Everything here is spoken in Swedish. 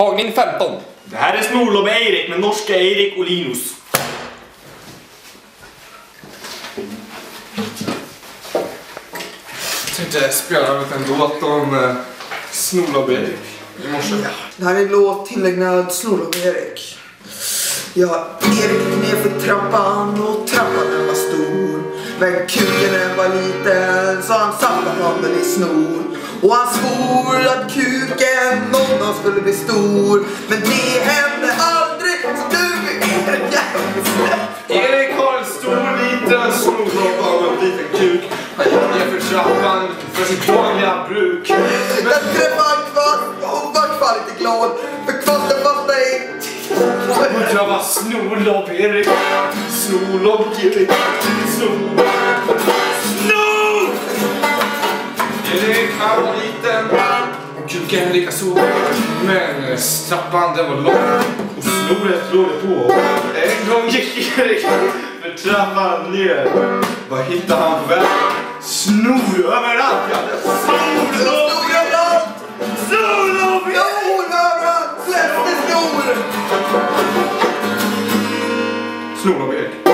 Tagning 15. Det här är Snorlob Eirik med norska Erik och Linus. Jag tänkte spela en låt om Snorlob Eirik i morse. Ja, det här är en låt tillägnad Snorlob Eirik. Ja, Erik gick ner för trappan och trappan den var stor. Men kuken den var liten så han satte handen i snor. Och han svor att kuken någon dag skulle bli stor. Men det hände aldrig så du är en jävla släpp. Erik har en stor liten Snorlob och en liten kuk. Han gick ner för trappan för sitt dagliga bruk. Jag träffade en kvast och var kvar lite glad. För kvasten fastnade i... Jag var Snorlob Erik. Snorlob Erik. Snor. Erik han var liten och kuken lika så. Men trappan den var lång och snoret låg på. En gång gick Erik för trappan ner. Vad hittade han på väg? Snor överallt. Ja, Snorlob överallt. Snorlob överallt. Släppte snor. Snorlob Erik.